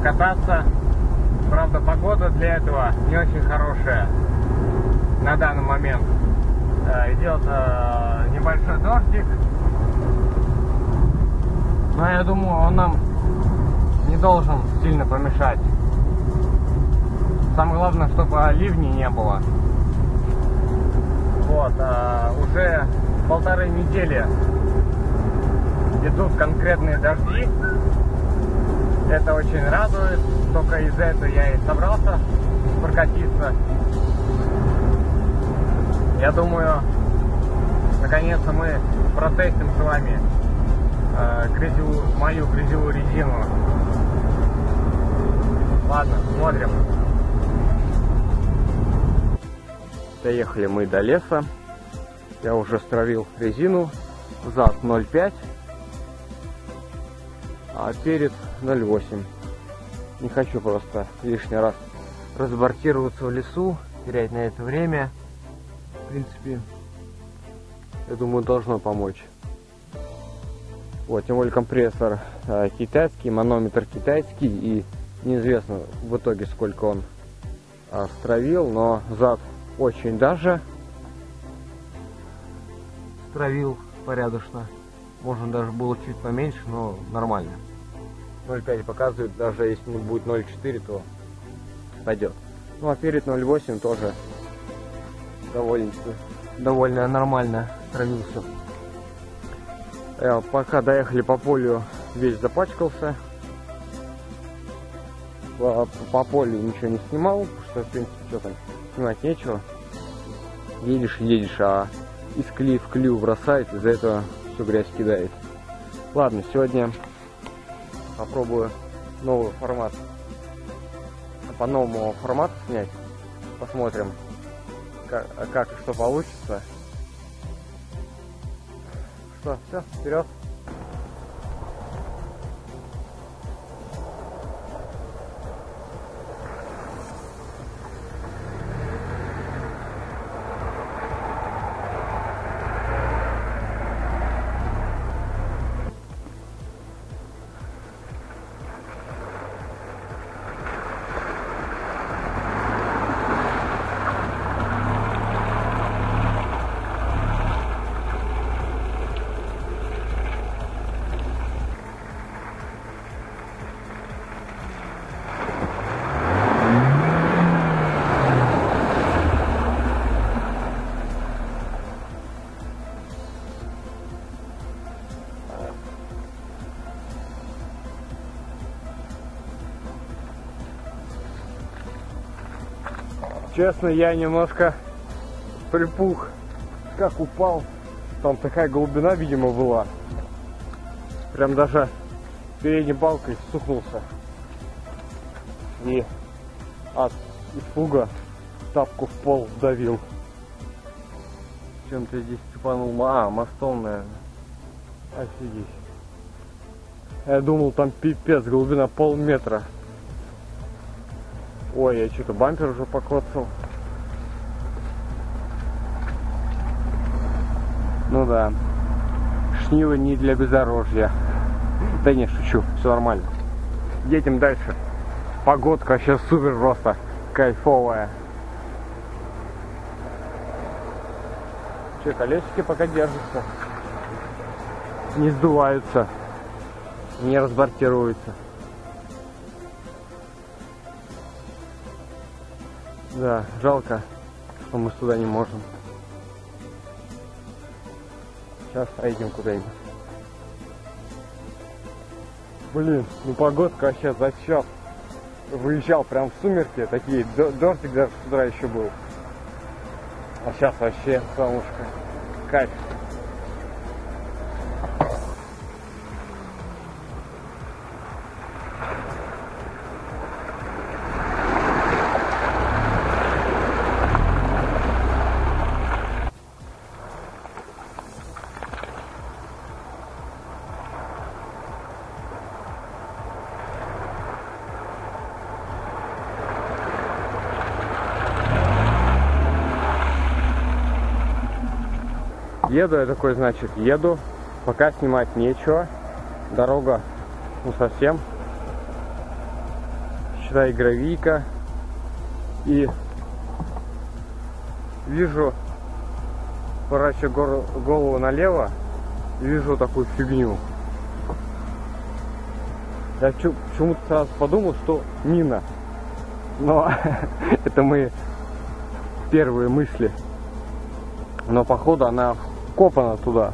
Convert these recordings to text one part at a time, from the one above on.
покататься. Правда, погода для этого не очень хорошая на данный момент. Идет небольшой дождик. Но я думаю, он нам не должен сильно помешать. Самое главное, чтобы ливней не было. Вот, уже 1,5 недели идут конкретные дожди. Это очень радует. Только из-за этого я и собрался прокатиться. Я думаю, наконец-то мы протестим с вами мою грязевую резину. Ладно, смотрим. Доехали мы до леса. Я уже стравил резину. Зад 0,5, а перед 0,8. Не хочу просто лишний раз разбортироваться в лесу, терять на это время. В принципе, я думаю, должно помочь. Вот, тем более компрессор китайский, манометр китайский, и неизвестно в итоге сколько он стравил, но зад очень даже стравил порядочно. Можно даже было чуть поменьше, но нормально. 0,5 показывает, даже если не будет 0,4, то пойдет. Ну а перед 0,8 тоже довольно нормально стравился. Пока доехали по полю, весь запачкался. По полю ничего не снимал, потому что в принципе что там снимать нечего. Едешь и едешь, а из клея в клею бросает, из-за этого всю грязь кидает. Ладно, сегодня попробую новый формат, по новому формату снять. Посмотрим, как и что получится. Что, все, вперед. Честно, я немножко припух, как упал. Там такая глубина, видимо, была. Прям даже передней балкой стукнулся. И от испуга тапку в пол вдавил. Чем-то здесь цепанул. Мостом, наверное. Офигеть. Я думал, там пипец, глубина полметра. Ой, я что-то бампер уже покоцал. Ну да. Шнивы не для бездорожья. Да не, шучу, все нормально. Едем дальше. Погодка сейчас супер просто кайфовая. Че, колесики пока держатся. Не сдуваются. Не разбортируются. Да, жалко, что мы сюда не можем. Сейчас поедем куда-нибудь. Блин, ну погодка вообще зачет. Выезжал прям в сумерки, такие, дождик даже с утра еще был. А сейчас вообще солнышко. Кайф. Еду я такой, значит, еду, пока снимать нечего, дорога, ну, совсем считай, гравийка. И вижу, поворачиваю голову налево, вижу такую фигню. Я почему-то сразу подумал, что мина. Но это мои первые мысли. Но походу она вкопана туда.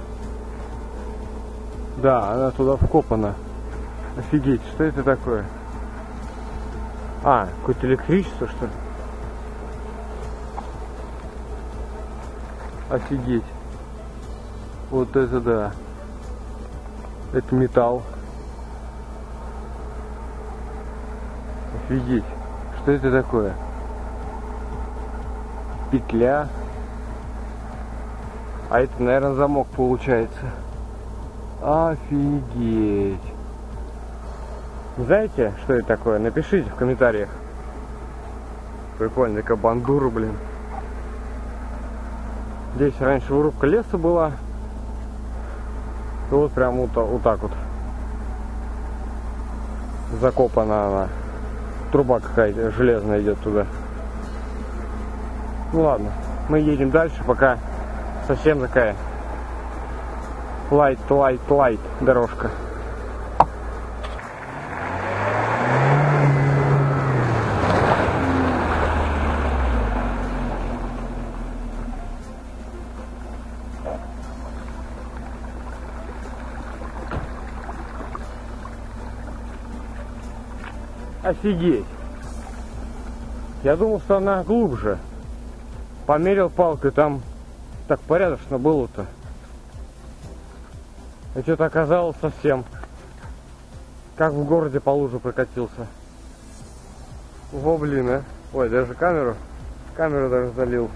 Да, она туда вкопана. Офигеть, что это такое? А, какое-то электричество, что ли? Офигеть. Вот это да. Это металл. Офигеть. Что это такое? Петля. А это, наверное, замок получается. Офигеть. Знаете, что это такое? Напишите в комментариях. Прикольная такая бандура, блин. Здесь раньше вырубка леса была. И вот прям вот так вот. Закопана она. Труба какая-то железная идет туда. Ну ладно, мы едем дальше, пока совсем такая light дорожка. Офигеть! Я думал, что она глубже. Померил палкой, там так порядочно было-то. А что-то оказалось совсем. Как в городе по луже прокатился. Во, блин, а. Ой, даже камеру даже залил.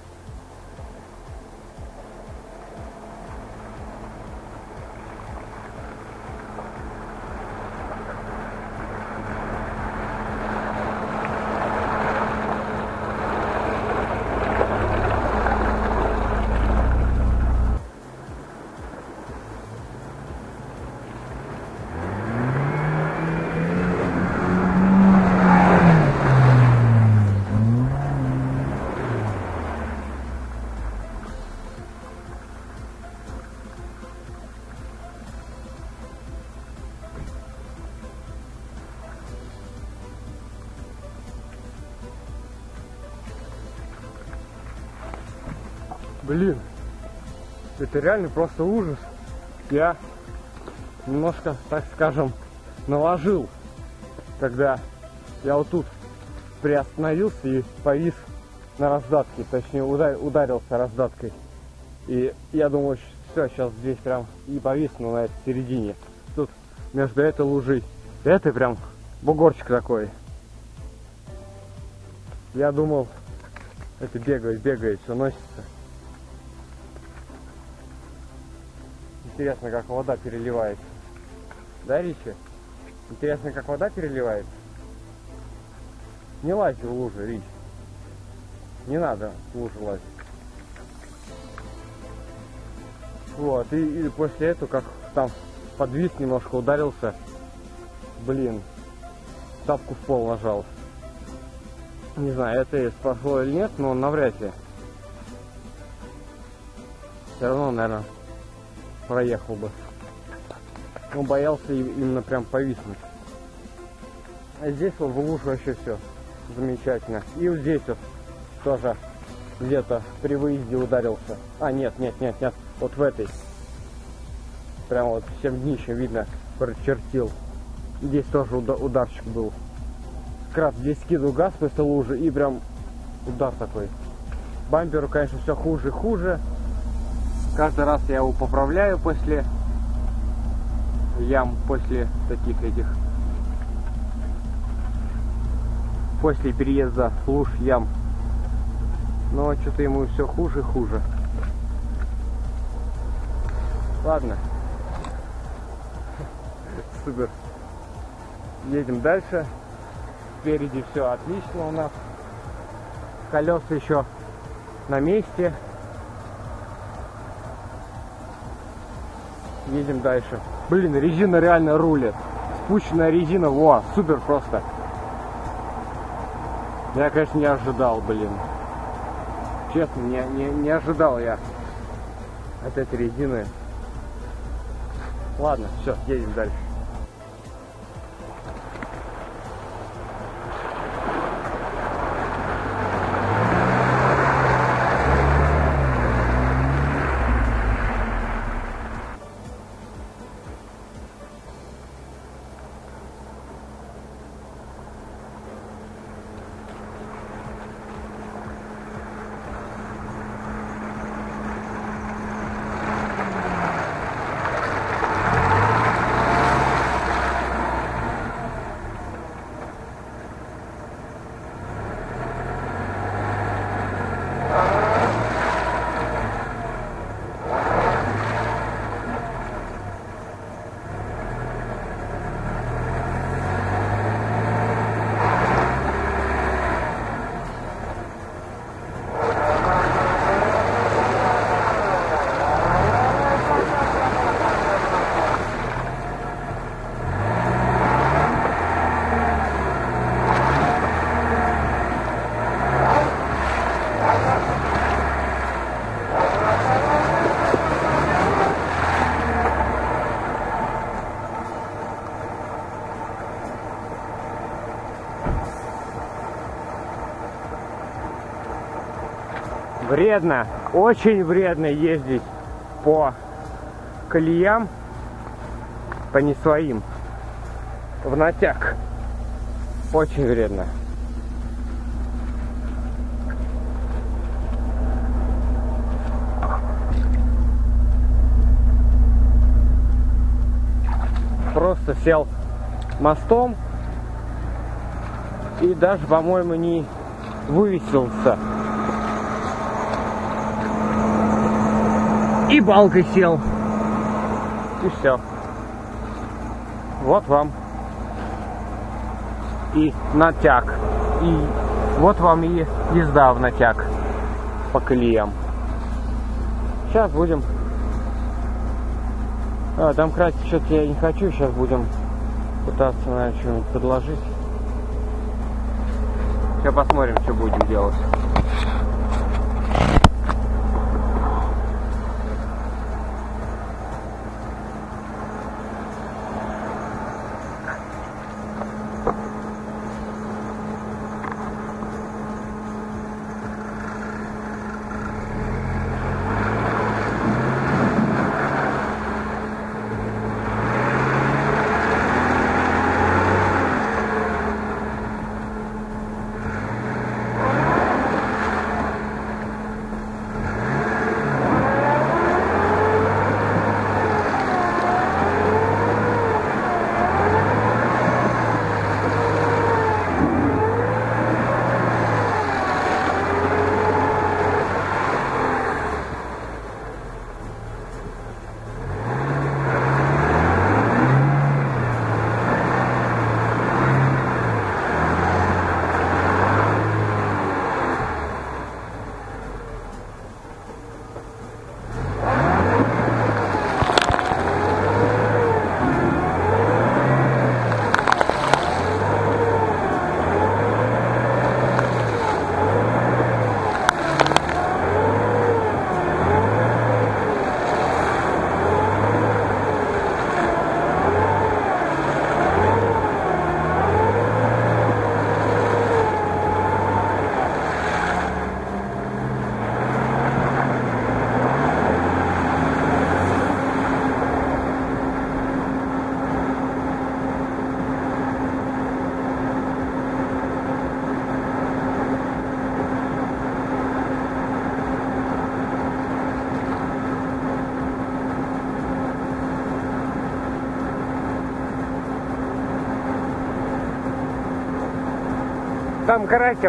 Блин, это реально просто ужас. Я немножко, так скажем, наложил, когда я вот тут приостановился и повис на раздатке, точнее ударился раздаткой. И я думаю, все, сейчас здесь прям и повисну на этой середине. Тут между этой лужей и этой прям бугорчик такой. Я думал, это бегает, все носится. Интересно, как вода переливается. Да, Ричи? Интересно, как вода переливается. Не лазь в лужу, Рич. Не надо в лужу лазить. Вот, и после этого, как там подвис, немножко ударился. Блин, тапку в пол нажал. Не знаю, это спасло или нет, но навряд ли. Все равно, наверное, проехал бы. Он боялся именно прям повиснуть. А здесь вот в лужу вообще все замечательно. И вот здесь вот тоже где-то при выезде ударился. А, нет. Вот в этой. Прям вот всем днищем видно, прочертил. Здесь тоже ударчик был. Как раз здесь скидываю газ после лужи и прям удар такой. Бамперу, конечно, все хуже и хуже. Каждый раз я его поправляю после ям, после таких этих, после переезда луж, ям. Но что-то ему все хуже и хуже. Ладно. Супер. Едем дальше. Спереди все отлично у нас. Колеса еще на месте. Едем дальше. Блин, резина реально рулит. Спущенная резина, во, супер просто. Я, конечно, не ожидал, блин. Честно, не ожидал я от этой резины. Ладно, все, едем дальше. Вредно, очень вредно ездить по колеям, по не своим, в натяг. Очень вредно. Просто сел мостом и даже, по-моему, не вывесился. И балкой сел. И все. Вот вам и натяг. И вот вам и езда в натяг по колеям. Сейчас будем... домкратить что-то я не хочу. Сейчас будем пытаться, наверное, что-нибудь подложить. Сейчас посмотрим, что будем делать. Там карасем.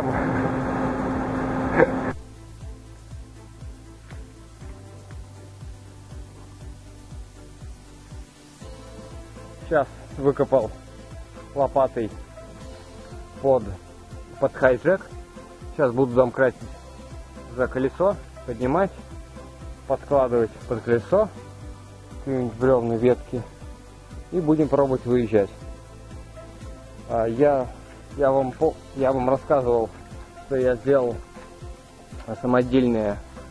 Сейчас выкопал лопатой под хайджек. Сейчас буду домкратить за колесо, поднимать, подкладывать под колесо какие-нибудь бревна, ветки, и будем пробовать выезжать. Я вам рассказывал что я сделал самодельный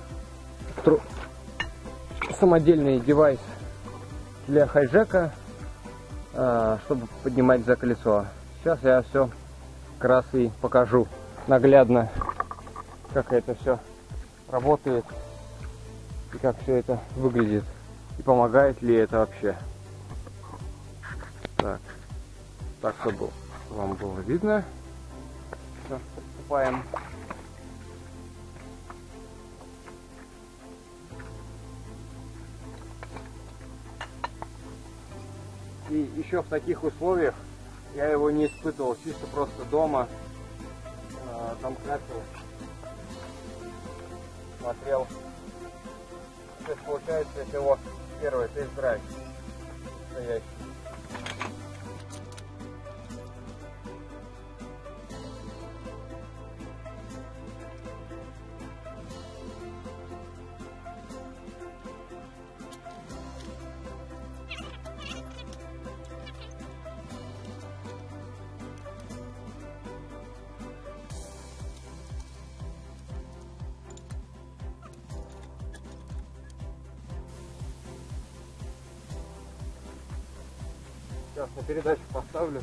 девайс для хайджека, чтобы поднимать за колесо. Сейчас я все как раз и покажу наглядно, как это все работает и как все это выглядит, и помогает ли это вообще. Так, чтобы вам было видно. Все, приступаем. И еще в таких условиях я его не испытывал, чисто просто дома, там красил, смотрел. То есть получается, это его первый тест-драйв настоящий. Сейчас на передачу поставлю.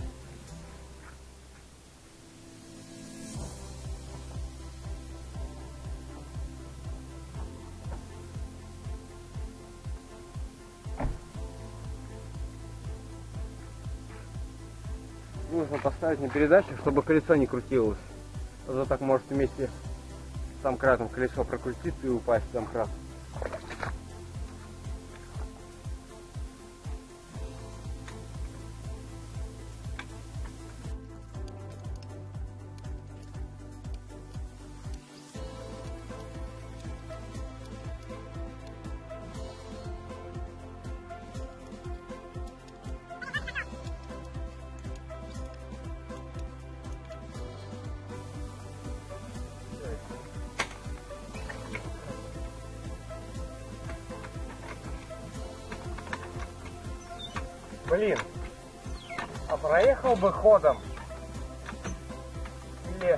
Нужно поставить на передачу, чтобы колесо не крутилось. А то так может вместе с домкратом колесо прокрутиться и упасть в домкрат. Блин, а проехал бы ходом или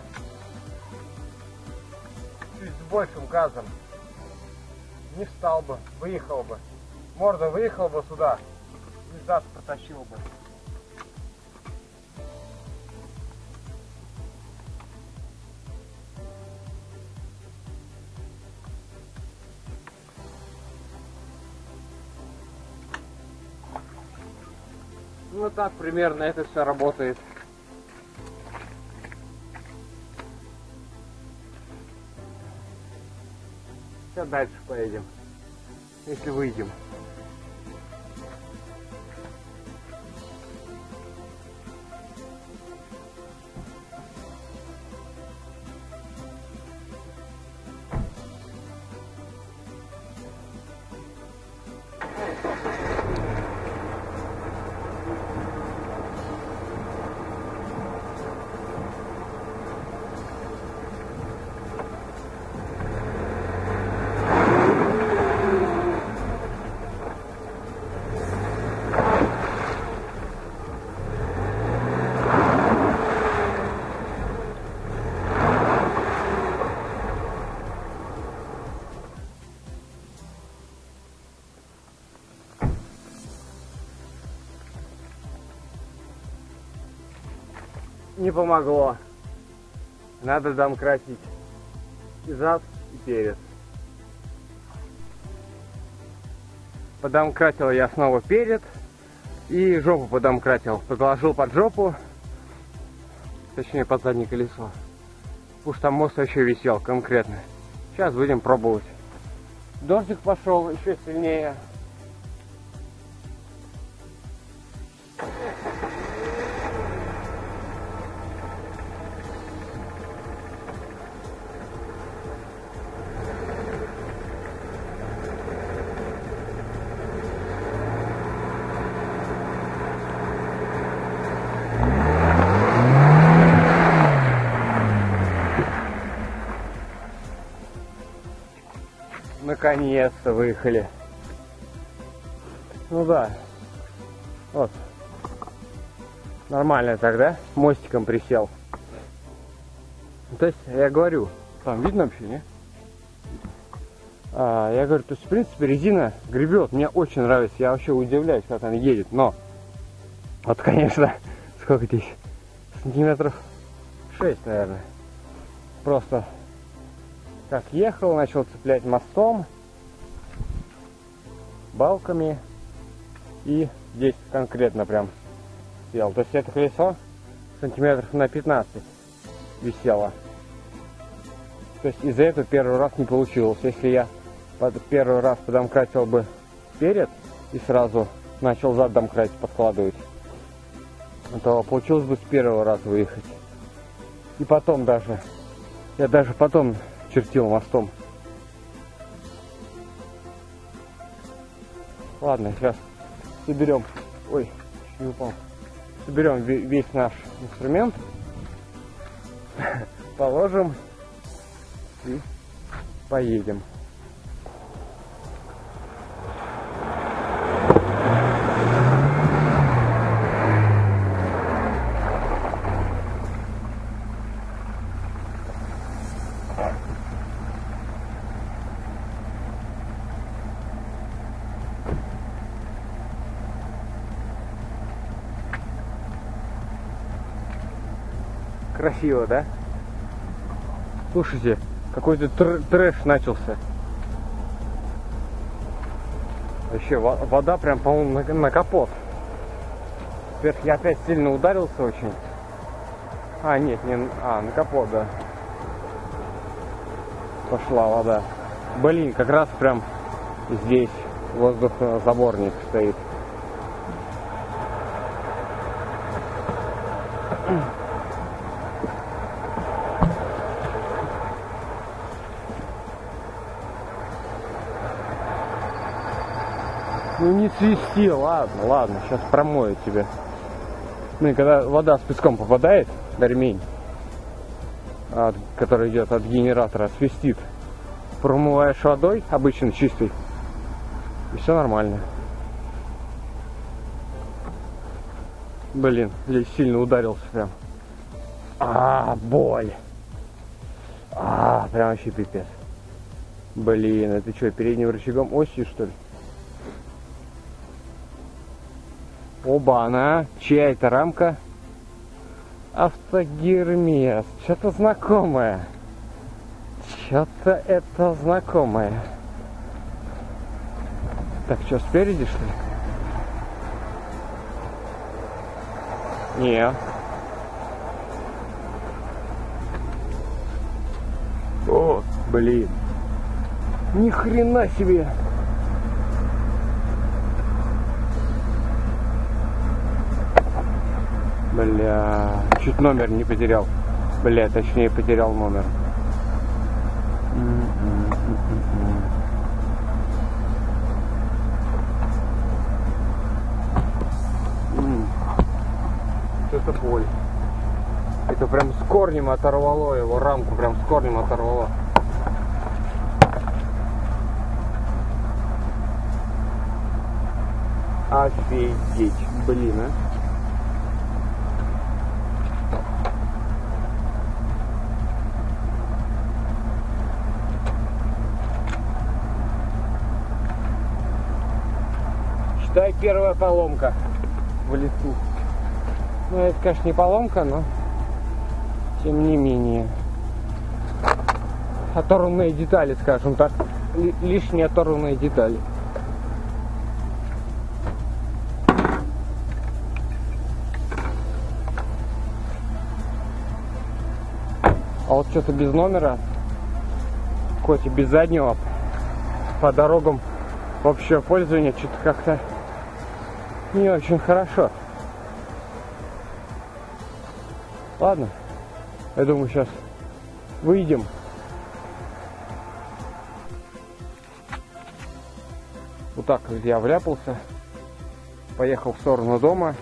чуть с большим газом, не встал бы, выехал бы. Морда выехал бы сюда и зад протащил бы. Ну вот так примерно это все работает. Сейчас дальше поедем, если выйдем. Не помогло. Надо домкратить и зад, и перед. Подомкратил я снова перед и жопу подомкратил. Подложил под жопу, точнее под заднее колесо. Уж там мост еще висел конкретно. Сейчас будем пробовать. Дождик пошел еще сильнее. Наконец-то выехали. Ну да. Вот. Нормально тогда. Мостиком присел. То есть, я говорю, там видно вообще, не? Я говорю, то есть, в принципе, резина гребет. Мне очень нравится. Я вообще удивляюсь, как она едет. Но, вот, конечно, сколько здесь? Сантиметров 6, наверное. Просто, как ехал, начал цеплять мостом, балками. И здесь конкретно прям сел. То есть, это колесо сантиметров на 15 висело. То есть, из-за этого первый раз не получилось. Если я под первый раз подомкратил бы вперед и сразу начал зад домкратить, подкладывать, то получилось бы с первого раза выехать. И потом даже, я даже потом чертил мостом. Ладно, сейчас соберем, ой, чуть не упал, соберем весь наш инструмент, положим и поедем. Красиво, да? Слушайте, какой-то трэш начался. Вообще вода прям, по-моему, на капот. Теперь я опять сильно ударился очень. Нет, не... на капот, да. Пошла вода. Блин, как раз прям здесь воздухозаборник стоит. Ну не свисти, ладно, сейчас промою тебя. Ну и когда вода с песком попадает на ремень, который идет от генератора, свистит, промываешь водой, обычно чистой, и все нормально. Блин, здесь сильно ударился прям. Боль. Прям вообще пипец. Блин, это что, передним рычагом осью, что ли? Оба-на, чья это рамка? Автогермес. Что-то знакомое. Что-то это знакомое. Так, что, спереди, что ли? Не. О, блин. Ни хрена себе. Бля, чуть номер не потерял. Бля, точнее потерял номер. Это боль. Это прям с корнем оторвало его, рамку прям с корнем оторвало. Офигеть, блин, а. Считай, первая поломка в лесу. Ну, это, конечно, не поломка, но тем не менее. Оторванные детали, скажем так. Лишние оторванные детали. А вот что-то без номера, хоть и без заднего, по дорогам общего пользования, что-то как-то не очень хорошо. Ладно, я думаю, сейчас выйдем. Вот так я вляпался. Поехал в сторону дома.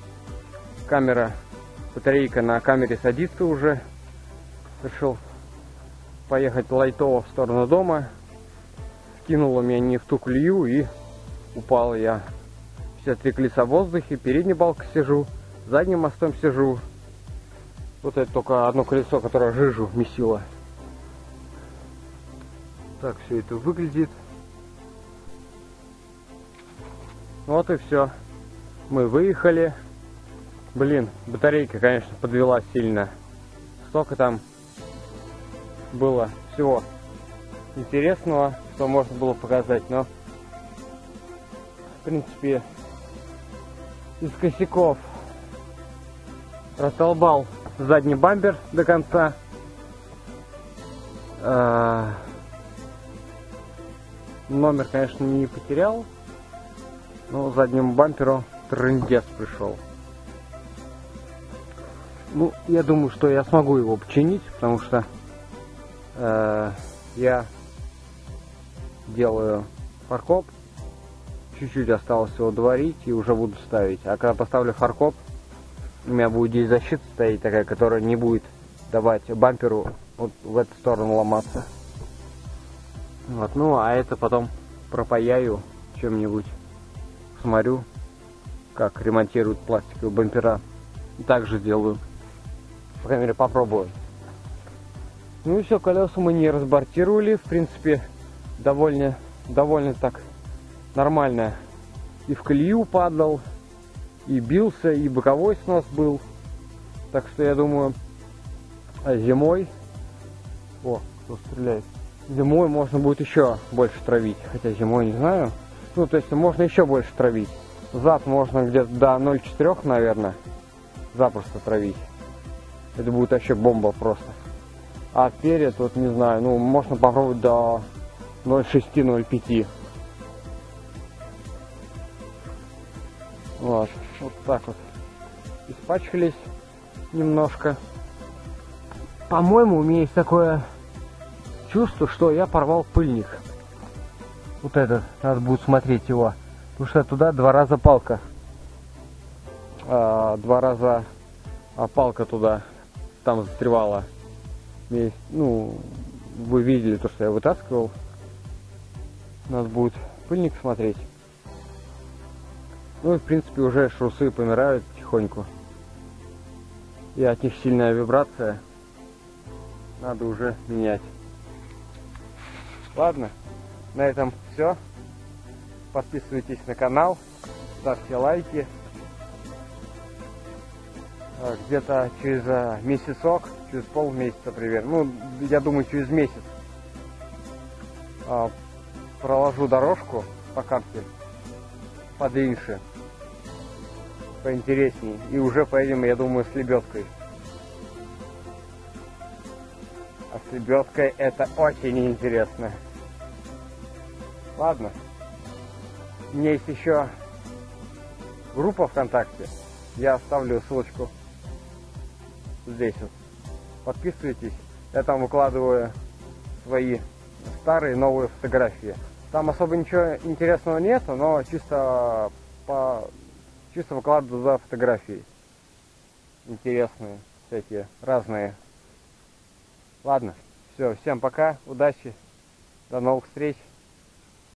Батарейка на камере садится уже. Решил поехать лайтово в сторону дома. Скинуло меня не в ту колею и упал я. 53 колеса в воздухе, передней балкой сижу, задним мостом сижу. Вот это только одно колесо, которое жижу месило. Так все это выглядит. Вот и все. Мы выехали. Блин, батарейка, конечно, подвела сильно. Столько там было всего интересного, что можно было показать, но в принципе из косяков раздолбал задний бампер до конца. Номер, конечно, не потерял, но заднему бамперу трындец пришел. Ну, я думаю, что я смогу его починить, потому что я делаю фаркоп. Чуть-чуть осталось его доварить и уже буду ставить. А когда поставлю фаркоп, у меня будет здесь защита стоять такая, которая не будет давать бамперу вот в эту сторону ломаться. Вот, ну а это потом пропаяю чем-нибудь. Смотрю, как ремонтируют пластиковые бампера. И также сделаю. По крайней мере, попробую. Ну и все, колеса мы не разбортировали. В принципе, довольно так нормально. И в колею падал, и бился, и боковой снос был. Так что я думаю, зимой... О, кто стреляет. Зимой можно будет еще больше травить. Хотя зимой не знаю. Ну, то есть можно еще больше травить. Зад можно где-то до 0,4, наверное, запросто травить. Это будет вообще бомба просто. А перед, вот не знаю, ну, можно попробовать до 0,6-0,5. Вот так вот. Испачкались немножко. По-моему, у меня есть такое чувство, что я порвал пыльник. Вот этот, надо будет смотреть его. Потому что туда 2 раза палка. 2 раза палка туда там застревала. Ну, вы видели то, что я вытаскивал. Надо будет пыльник смотреть. Ну и в принципе уже шрусы помирают потихоньку. И от них сильная вибрация. Надо уже менять. Ладно, на этом все. Подписывайтесь на канал, ставьте лайки. Где-то через месяцок, через полмесяца примерно, ну, я думаю, через месяц проложу дорожку по карте подлиннее, поинтересней, и уже поедем, я думаю, с лебедкой. А с лебедкой это очень интересно. Ладно. У меня есть еще группа ВКонтакте. Я оставлю ссылочку здесь вот. Подписывайтесь. Я там выкладываю свои старые, новые фотографии. Там особо ничего интересного нет, но чисто выкладываю за фотографии. Интересные, всякие, разные. Ладно, все, всем пока, удачи, до новых встреч.